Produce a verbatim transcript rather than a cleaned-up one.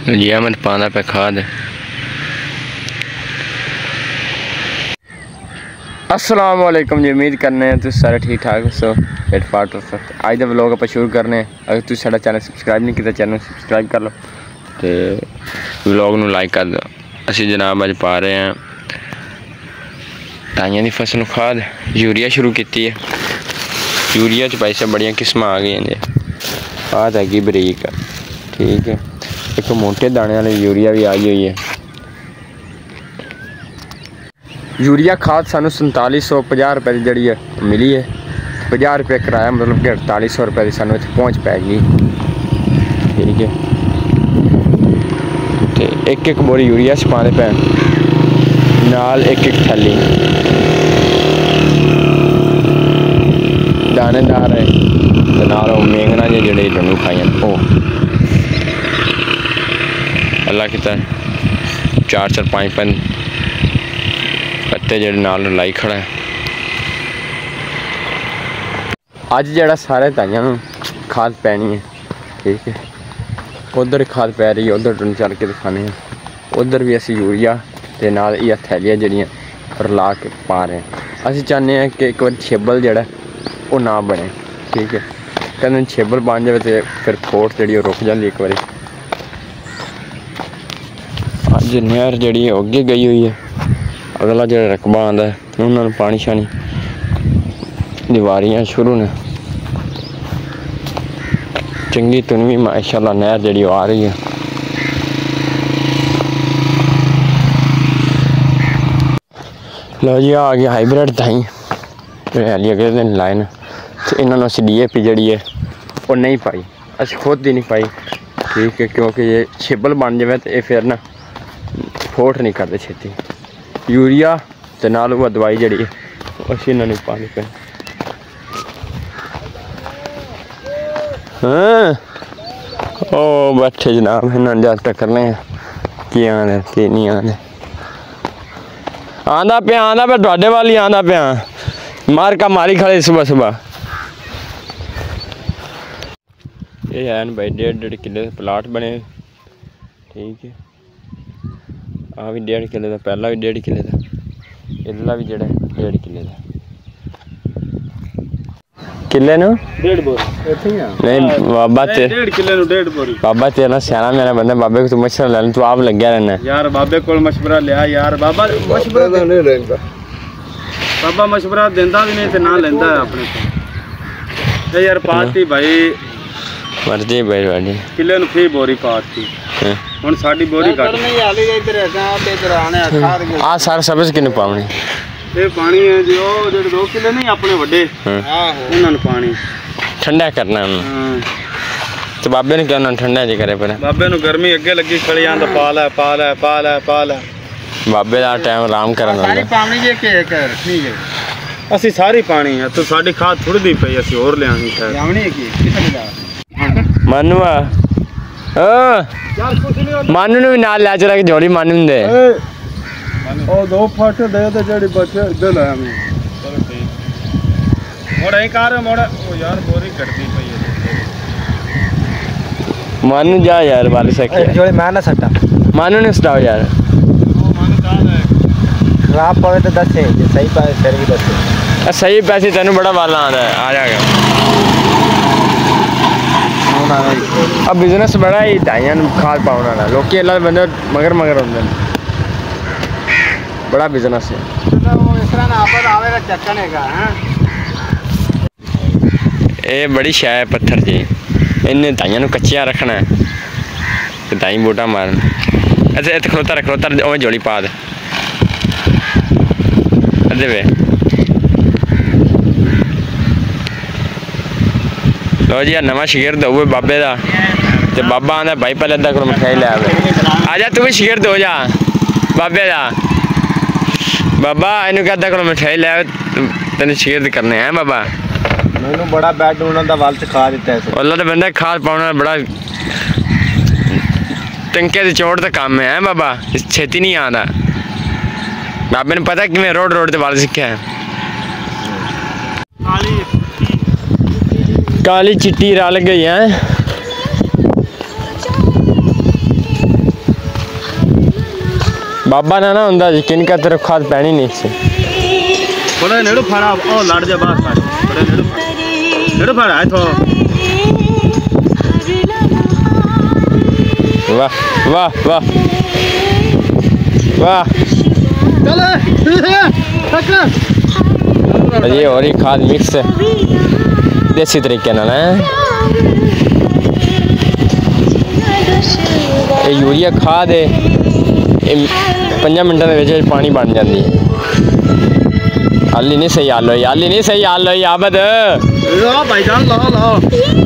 जी अहमद पाना पे खाद। अस्सलाम वालेकुम जी, उम्मीद करने हैं तुम सारे ठीक ठाक सो फिट फाट हो सकते। अज का व्लॉग आप शुरू करने। अगर तुम साडा चैनल सबसक्राइब नहीं किया चैनल सबसक्राइब कर लो तो व्लॉग नू लाइक कर दो। असी जनाब अज पा रहे हैं टाइयां की फसल खाद यूरिया शुरू की है। यूरिया च पैसे बड़िया किस्म आ गई हैं। खाद हैगी बरीक, ठीक है। एक मोटे दाने वाली यूरिया भी आई हुई है। यूरिया खाद सानू संताली सौ पचास रुपए की जड़ी है मिली है। पचास रुपये किराया मतलब कि अड़ताली सौ रुपये की सानू इत्थे पहुँच पैगी, ठीक है। तो एक एक बोरी यूरिया च पाने पे नाल एक एक थैली दानेदार है ते नाल मेंगना जे जड़े लनू खाइयां ओ अल्लाह किता चार चार पाँच पाँच पत्ते जड़े नाल लाई खड़ा है। अज जड़ा सारे ताइयां नूं खाद पैनी है, ठीक है। उधर खाद पै रही है, उधर चल के दिखाने हैं। उधर भी असी यूरिया ते नाल इह थैलियां जड़ियां रला के पा रहे हैं। असी चाहते हैं कि एक बार छेबल जड़ा वो ना बने, ठीक है। कहते छेबल बन जाए तो फिर फोट जी रुक जाती एक बार। अज नहर जी अगे गई हुई है। अगला जो रकबा आता है उन्होंने पानी शानी दीवारियां शुरू ने चंगी तुनवी माशाअल्लाह नहर जी आ रही है। लो जी आ गया हाईब्रिड ताई हली अगले दिन लाए न। इन्होंने अस डी ए पी जी है वो नहीं पाई, अस खुद ही नहीं पाई, ठीक है। क्योंकि ये छिबल बन जाए तो ये फिर ना फोट नहीं करते छेती। यूरिया ते नाल वो दवाई जड़ी है अस इन्होंने पानी पे। हाँ ओ बैठे जनाब, इन्होंने जात करने की आने की नहीं आने। आंदा पे आंदा पे तुहाडे वाल ही आंदा पे मार का मारी खड़े सुबह सुबह। ये है भाई डेढ़ डेढ़ किले प्लाट बने, ठीक है। आ भी डेढ़ किले का, पहला भी डेढ़ किले का, इधरला भी जड़ा डेढ़ किले का। किले नु डेढ़ बोरी नहीं बाबा ते डेढ़ किले नु डेढ़ बोरी। बाबा तेरा सियाना मेरा बंदा, बाबे को तू मशवरा ले तू आप लग गया रहना यार। बाबे को मशवरा लिया यार, बाबा मशवरा नहीं लेंदा, बाबा मशवरा देंदा भी नहीं ते ना लेंदा है अपने को। ए यार पाती भाई मर्जी भाई वाली किले नु फी बोरी पाती हुन साडी बोरी घट नहीं आली इधर है इधर आने आ सारा सबस किने पावनी। ये पानी है जो जो दो किले नहीं अपने बड़े उन्होंने पानी ठंडा करना हां। तो बाबे ने क्या उन्होंने ठंडा जी करे पर बाबे नु गर्मी अगे लगी खड़ी आंदा पाल है पाल है पाल है पाल है। बाबे दा टाइम आराम करन दा सारी पानी जे के कर ठीक है। असि सारी पानी है तो साडी खाद थोड़ी दी पई असि और ले आनी है आवणी की किथे जा मनवा ओ यार कुछ नहीं मानू नु भी नाल ले चला के जोड़ी मानू दे ओ दो फट दे दे जड़ी बचे दे ले हम चलो ठीक मोड़ ही कार मोड़ ओ यार बोरी कटती पई है। मानू जा यार वाले सके जोड़ी मैं ना सट्टा मानू ने सटाओ यार। ओ मानू काल है खराब पवे तो दस है जे सही पाए फिर भी दस है। सही पैसे तेनु बड़ा वाला आंदा है आ जाएगा। अब बिजनेस बड़ा ही ताइयां खाद पाउन वाला लोग अल्लाह बंदे मगर मगर होंदे बड़ा बिजनेस है। वो इस तरह ना आपद आवेगा चक्कने का हैं। ये बड़ी शाय है पत्थर जी, इन्हें ताइयां नु कच्चियां रखना है ते ताई बूटा मारन। अच्छा इत्थे खलोता रख खलोता ओ जोड़ी पा दे अदे वे लो जी नवा शिगिर्द हुए बाबे दा ते बाबा आंदा भाई पहले अद्धा किलो मिठाई ले आवे। आजा तू भी शिगिर्द हो जा बाबे दा। बाबा इन्हू अद्धा किलो मिठाई ले आवे तेन शिगिर्द करने हैं बाबा। मैनू बड़ा बैड उन्होंने दा वाल सिखा दिता है अल्लाह दे बंदे खाद पाउना बड़ा टंके दी चोट दा काम है बाबा, छेती नहीं आंदा। बाबे ने पता किवें रोड रोड ते वाल सीखा है। काली चिट्टी रल गई है। बाबा ना ना हुंदा यकीन कर तेरे खाद पैनी नहीं सी बड़ा नेड़ो फाड़ा ओ लड़ जा बात कर बड़ा नेड़ो फाड़ा नेड़ो फाड़ा है तो वाह वाह वाह वाह चले टक्कर ये और ही खाद मिक्स है देसी तरीके नाल है ये यूरिया खाद है पंजा मिनटा के पानी बन जाती है हाली नहीं सही हाल होई हाली नहीं सही हाल होई आबद लो भाईजान लो लो